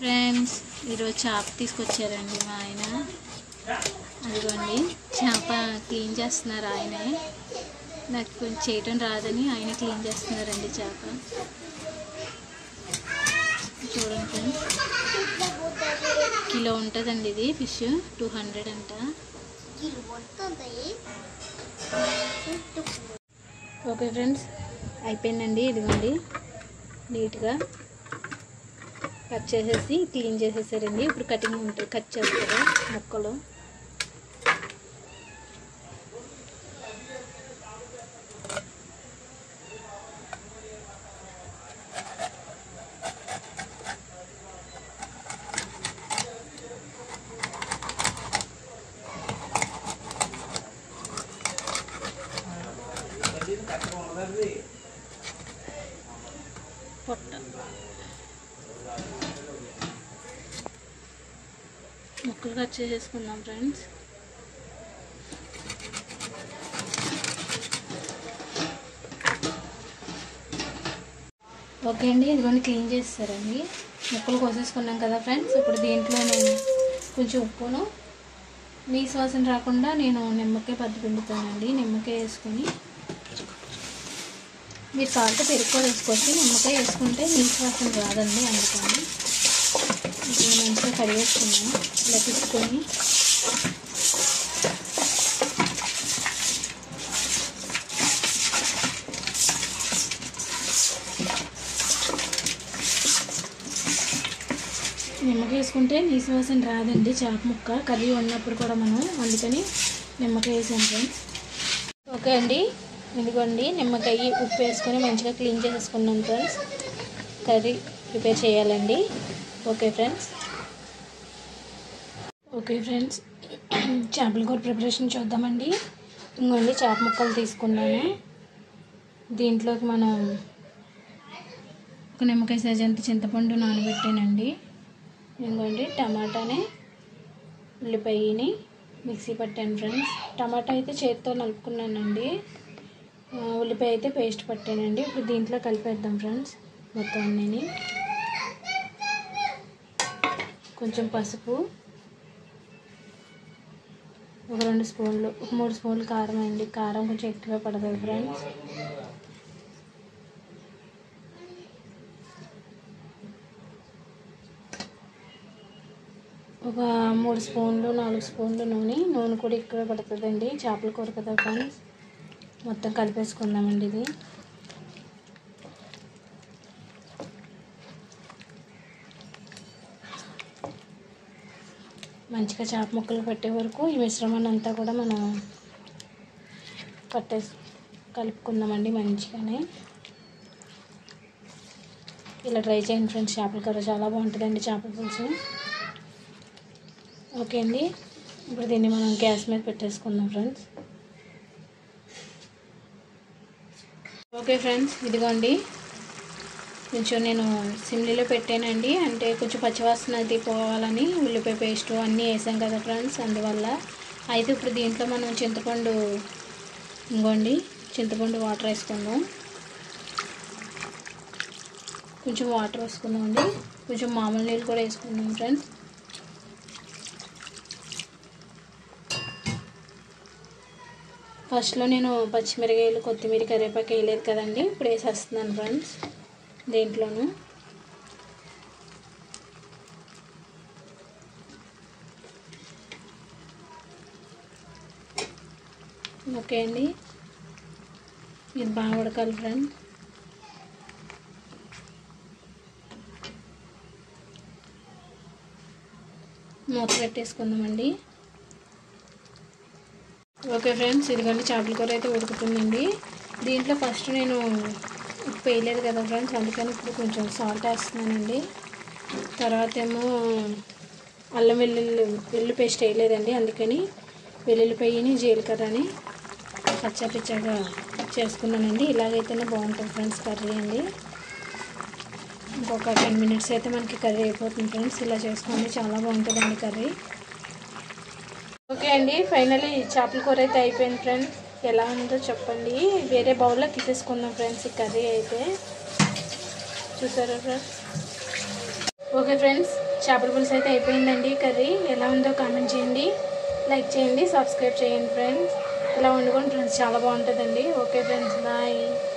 Friends ఈరోజు చేప తీసుకొచ్చారండి మా ఆయన. అదిగోండి చేప క్లీన్ చేస్తున్నారు ఆయనే. నాకు కొంచెం చేయటం రాదని ఆయన క్లీన్ చేస్తున్నారండి చేప. చూడండి ఫ్రెండ్స్, కిలో ఉంటుందండి ఇది ఫిష్. 200 అంట. ఓకే ఫ్రెండ్స్, అయిపోయిందండి. ఇదిగోండి నీట్గా కట్ చేసేసి క్లీన్ చేసేసారండి. ఇప్పుడు కటింగ్ ఉంటుంది, కట్ చేస్తారు ముక్కలు. పొట్ట ముక్కలు కట్ చేసేసుకుందాం ఫ్రెండ్స్. ఓకే అండి, ఇదిగోండి క్లీన్ చేస్తారండి. ముక్కలు కోసేసుకున్నాం కదా ఫ్రెండ్స్. ఇప్పుడు దీంట్లో నేను కొంచెం ఉప్పును, నీసు వాసన రాకుండా నేను నిమ్మకాయ పద్దు పిండుతానండి. నిమ్మకాయ వేసుకొని, మీరు కావాలంటే పెరుగు కూడా వేసుకోవచ్చు. నిమ్మకాయ వేసుకుంటే నీసు వాసన రాదండి, అందుకని ఇప్పుడు మంచిగా కడిగేసుకున్నాం. ఇలా తీసుకొని నిమ్మకాయ వేసుకుంటే నీసు వాసన రాదండి చేప ముక్క కర్రీ వండినప్పుడు కూడా మనం, అందుకని నిమ్మకాయ వేసాం ఫ్రెండ్స్. ఓకే అండి, ఇదిగోండి నిమ్మకాయ ఉప్పు వేసుకొని మంచిగా క్లీన్ చేసేసుకున్నాం ఫ్రెండ్స్. కర్రీ ప్రిపేర్ చేయాలండి. Okay friends. చేపల కూర ప్రిపరేషన్ చూద్దామండి. ఇంకోండి చేప ముక్కలు తీసుకున్నాను. దీంట్లోకి మనం ఒక నిమ్మకాయ సైజంత చింతపండు నానబెట్టానండి. ఇంకోండి టమాటాని, ఉల్లిపాయని మిక్సీ పట్టాను ఫ్రెండ్స్. టమాటా అయితే చేతితో నలుపుకున్నానండి. ఉల్లిపాయ అయితే పేస్ట్ పట్టానండి. ఇప్పుడు దీంట్లో కలిపేద్దాం ఫ్రెండ్స్ మొత్తం అన్నీ. కొంచెం పసుపు, ఒక 2 స్పూన్లు, ఒక 3 స్పూన్లు కారం అండి. కారం కొంచెం ఎక్కువ పడుతుంది ఫ్రెండ్స్. ఒక 3 స్పూన్లు 4 స్పూన్లు నూనె కూడా ఎక్కువ పడుతుందండి. చేపల కూర కదా ఫ్రెండ్స్. మొత్తం కలిపేసుకుందామండి. ఇది మంచిగా చేప ముక్కలు పట్టే వరకు ఈ మిశ్రమాన్ని అంతా కూడా మనం కలుపుకుందామండి మంచిగానే. ఇలా ట్రై చేయండి ఫ్రెండ్స్. చేపల కూర చాలా బాగుంటుందండి, చేపల పులుసు. ఓకే అండి, ఇప్పుడు దీన్ని మనం గ్యాస్ మీద పెట్టేసుకుందాం ఫ్రెండ్స్. ఓకే ఫ్రెండ్స్, ఇదిగోండి కొంచెం నేను సిమ్లీలో పెట్టానండి. అంటే కొంచెం పచ్చివాసన అది పోవాలని ఉల్లిపాయ పేస్టు అన్నీ వేసాం కదా ఫ్రెండ్స్, అందువల్ల. అయితే ఇప్పుడు దీంట్లో మనం చింతపండు, ఇంకోండి చింతపండు వాటర్ వేసుకుందాం. కొంచెం వాటర్ వేసుకుందాం అండి. కొంచెం మామూలు నీళ్ళు కూడా వేసుకుందాం ఫ్రెండ్స్. ఫస్ట్లో నేను పచ్చిమిరకాయలు, కొత్తిమీర, కరివేపాకు వేయలేదు కదండి. ఇప్పుడు వేసేస్తున్నాను ఫ్రెండ్స్ దీంట్లోనూ. ఓకే అండి, ఇది బాగా ఉడకాలి ఫ్రెండ్స్. మూత పెట్టేసుకుందామండి. ఓకే ఫ్రెండ్స్, ఇదిగోండి చేపల కూర అయితే ఉడుకుతుందండి. దీంట్లో ఫస్ట్ నేను ఉప్పు వేయలేదు కదా ఫ్రెండ్స్, అందుకని ఇప్పుడు కొంచెం సాల్ట్ వేస్తున్నానండి. తర్వాత ఏమో అల్లం వెల్లుల్లి పేస్ట్ వేయలేదండి, అందుకని వెల్లుల్లిపాయని జీలకర్రని పచ్చగా చేసుకున్నానండి. ఇలాగైతేనే బాగుంటుంది ఫ్రెండ్స్ కర్రీ అండి. ఇంకొక 10 మినిట్స్ అయితే మనకి కర్రీ అయిపోతుంది ఫ్రెండ్స్. ఇలా చేసుకోండి, చాలా బాగుంటుందండి కర్రీ. ఓకే అండి, ఫైనల్లీ చేపల కూర అయితే అయిపోయింది ఫ్రెండ్స్. ఎలా ఉందో చెప్పండి. వేరే బౌల్లో తీసేసుకుందాం ఫ్రెండ్స్ ఈ కర్రీ అయితే. చూసారా ఫ్రెండ్స్? ఓకే ఫ్రెండ్స్, చేపల పులుసు అయితే అయిపోయిందండి. కర్రీ ఎలా ఉందో కామెంట్ చేయండి, లైక్ చేయండి, సబ్స్క్రైబ్ చేయండి ఫ్రెండ్స్. ఇలా వండుకోండి ఫ్రెండ్స్, చాలా బాగుంటుందండి. Okay friends, bye.